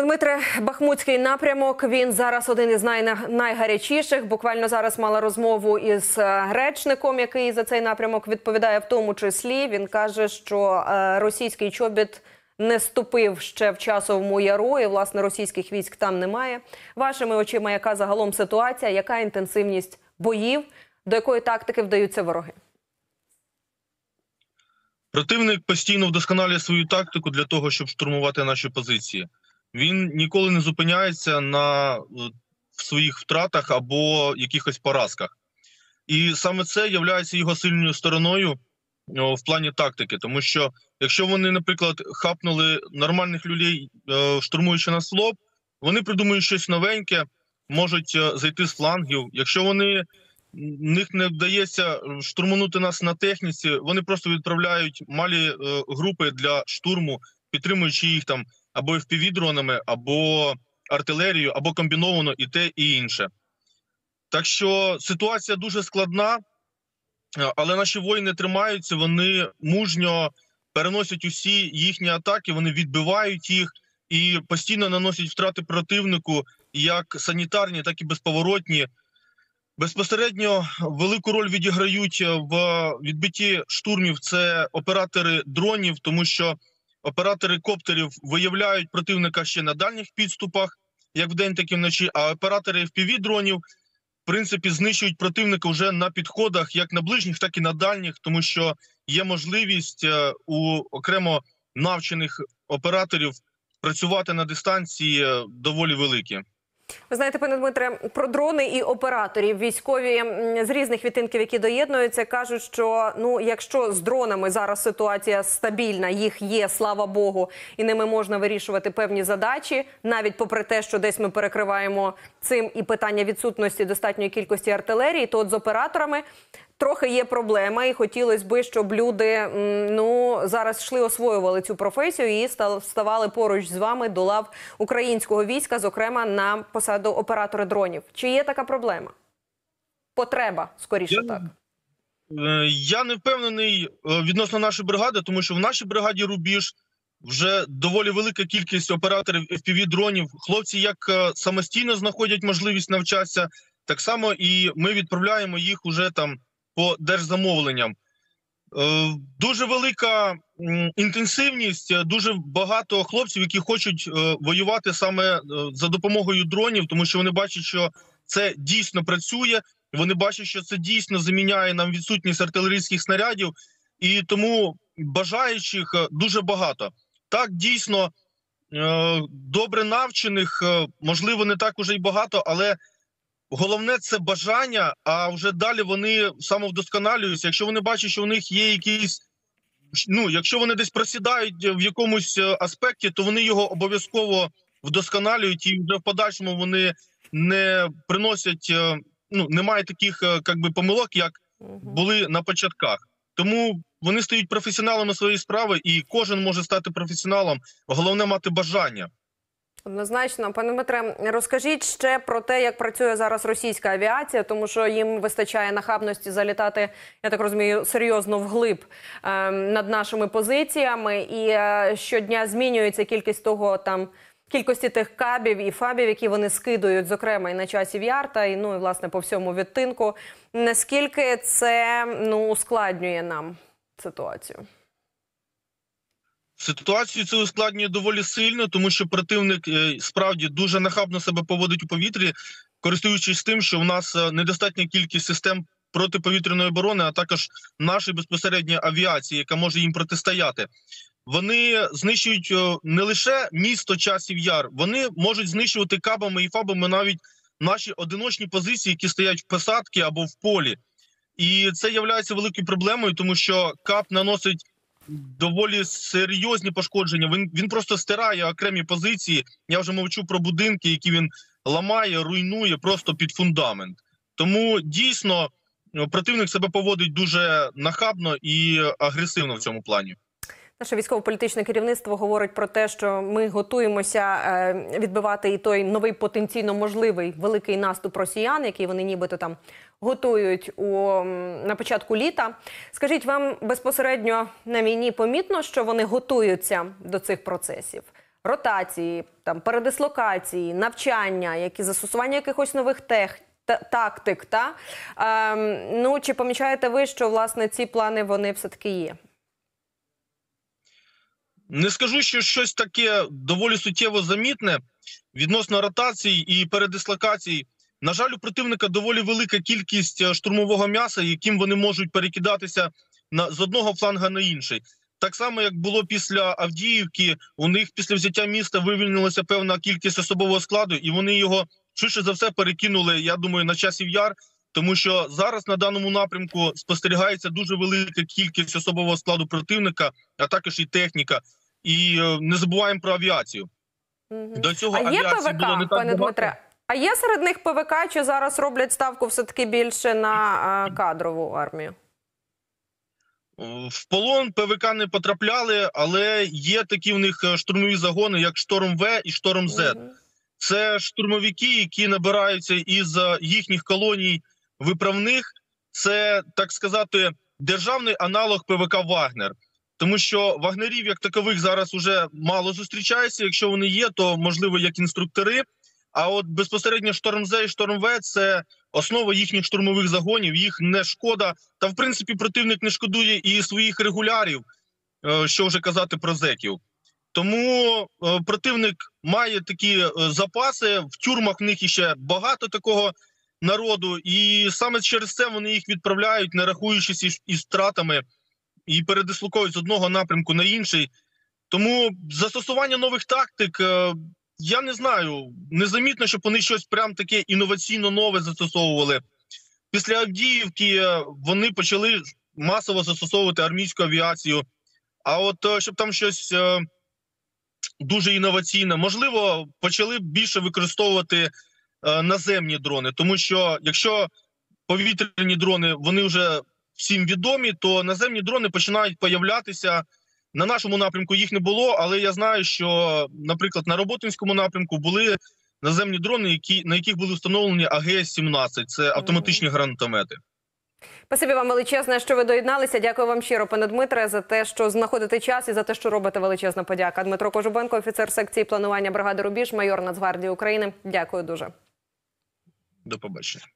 Дмитре, Бахмутський напрямок, він зараз один із найгарячіших. Буквально зараз мала розмову із речником, який за цей напрямок відповідає в тому числі. Він каже, що російський чобіт не ступив ще в Часовому Яру, і, власне, російських військ там немає. Вашими очима, яка загалом ситуація, яка інтенсивність боїв, до якої тактики вдаються вороги? Противник постійно вдосконалює свою тактику для того, щоб штурмувати наші позиції. Він ніколи не зупиняється в своїх втратах або якихось поразках. І саме це є його сильною стороною в плані тактики. Тому що якщо вони, наприклад, хапнули нормальних людей, штурмуючи нас в лоб, вони придумують щось новеньке, можуть зайти з флангів. Якщо в них не вдається штурманути нас на техніці, вони просто відправляють малі групи для штурму, підтримуючи їх там або FPV-дронами, або артилерією, або комбіновано і те, і інше. Так що ситуація дуже складна, але наші воїни тримаються, вони мужньо переносять усі їхні атаки, вони відбивають їх і постійно наносять втрати противнику, як санітарні, так і безповоротні. Безпосередньо велику роль відіграють в відбитті штурмів це оператори дронів, тому що оператори коптерів виявляють противника ще на дальніх підступах, як вдень, так і вночі, а оператори FPV-дронів, в принципі, знищують противника вже на підходах, як на ближніх, так і на дальніх, тому що є можливість у окремо навчених операторів працювати на дистанції доволі великі. Ви знаєте, пане Дмитре, про дрони і операторів. Військові з різних відтинків, які доєднуються, кажуть, що якщо з дронами зараз ситуація стабільна, їх є, слава Богу, і ними можна вирішувати певні задачі, навіть попри те, що десь ми перекриваємо цим і питання відсутності достатньої кількості артилерії, то от з операторами трохи є проблема, і хотілося б, щоб люди зараз йшли, освоювали цю професію і ставали поруч з вами до лав українського війська, зокрема на посаду оператора дронів. Чи є така проблема? Потреба, скоріше так. Я не впевнений відносно нашої бригади, тому що в нашій бригаді «Рубіж» вже доволі велика кількість операторів FPV-дронів. Хлопці як самостійно знаходять можливість навчатися, так само і ми відправляємо їх уже там по держзамовленням. Дуже велика інтенсивність, дуже багато хлопців, які хочуть воювати саме за допомогою дронів, тому що вони бачать, що це дійсно працює, вони бачать, що це дійсно заміняє нам відсутність артилерійських снарядів, і тому бажаючих дуже багато. Так, дійсно, добре навчених, можливо, не так уже й багато, але головне – це бажання, а вже далі вони самовдосконалюються. Якщо вони бачать, що у них є якісь, якщо вони десь просідають в якомусь аспекті, то вони його обов'язково вдосконалюють, і вже в подальшому вони не приносять, немає таких помилок, як були на початках. Тому вони стають професіоналами своєї справи, і кожен може стати професіоналом. Головне – мати бажання. Однозначно. Пане Дмитре, розкажіть ще про те, як працює зараз російська авіація, тому що їм вистачає нахабності залітати, я так розумію, серйозно вглиб над нашими позиціями, і щодня змінюється кількості тих кабів і фабів, які вони скидують, зокрема, і на Часів Яр, і власне, по всьому відтинку. Наскільки це ускладнює нам ситуацію? Ситуацію це ускладнює доволі сильно, тому що противник справді дуже нахабно себе поводить у повітрі, користуючись тим, що в нас недостатня кількість систем протиповітряної оборони, а також нашої безпосередньої авіації, яка може їм протистояти. Вони знищують не лише місто Часів Яр, вони можуть знищувати кабами і фабами навіть наші одиночні позиції, які стоять в посадці або в полі. І це є великою проблемою, тому що каб наносить доволі серйозні пошкодження. Він просто стирає окремі позиції. Я вже мовчу про будинки, які він ламає, руйнує просто під фундамент. Тому дійсно противник себе поводить дуже нахабно і агресивно в цьому плані. Наше військово-політичне керівництво говорить про те, що ми готуємося відбивати і той новий потенційно можливий великий наступ росіян, який вони нібито там готують на початку літа. Скажіть, вам безпосередньо на війні помітно, що вони готуються до цих процесів? ротації, там, передислокації, навчання, застосування якихось нових тактик, та? Ну, чи помічаєте ви, що, власне, ці плани, вони все-таки є? Не скажу, що щось таке доволі суттєво замітне відносно ротацій і передислокацій. На жаль, у противника доволі велика кількість штурмового м'яса, яким вони можуть перекидатися з одного фланга на інший. Так само, як було після Авдіївки, у них після взяття міста вивільнилася певна кількість особового складу, і вони його швидше за все перекинули, я думаю, на Часів Яр, тому що зараз на даному напрямку спостерігається дуже велика кількість особового складу противника, а також і техніка. І не забуваємо про авіацію. До цього авіації було не так пане багато. Дмитре? А є серед них ПВК, чи зараз роблять ставку все-таки більше на кадрову армію? В полон ПВК не потрапляли, але є такі в них штурмові загони, як Шторм-В і Шторм-З. Це штурмовики, які набираються із їхніх колоній виправних. Це, так сказати, державний аналог ПВК «Вагнер». Тому що вагнерів як такових зараз уже мало зустрічається. Якщо вони є, то, можливо, як інструктори. А от безпосередньо Шторм-З і Шторм-В – це основа їхніх штурмових загонів, їх не шкода. Та, в принципі, противник не шкодує і своїх регулярів, що вже казати про зеків. Тому противник має такі запаси, в тюрмах в них іще багато такого народу, і саме через це вони їх відправляють, не рахуючись із втратами, і передислокують з одного напрямку на інший. Тому застосування нових тактик, я не знаю, незамітно, щоб вони щось прям таке інноваційно нове застосовували. Після Авдіївки вони почали масово застосовувати армійську авіацію. А от щоб там щось дуже інноваційне, можливо, почали більше використовувати наземні дрони. Тому що якщо повітряні дрони, вони вже всім відомі, то наземні дрони починають появлятися. На нашому напрямку їх не було, але я знаю, що, наприклад, на Роботинському напрямку були наземні дрони, на яких були встановлені АГС-17. Це автоматичні гранатомети. Спасибі вам величезне, що ви доєдналися. Дякую вам щиро, пане Дмитре, за те, що знаходите час і за те, що робите. Величезна подяка. Дмитро Кожубенко, офіцер секції планування бригади «Рубіж», майор Нацгвардії України. Дякую дуже. До побачення.